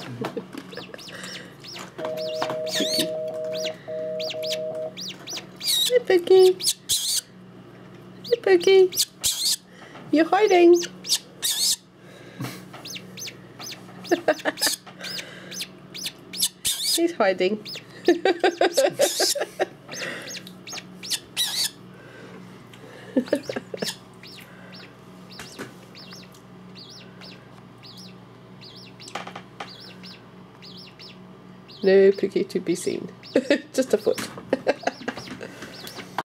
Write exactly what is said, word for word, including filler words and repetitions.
Pookie. Hi, Pookie. Hi, Pookie. You're hiding. He's hiding. No Pookie to be seen. Just a foot.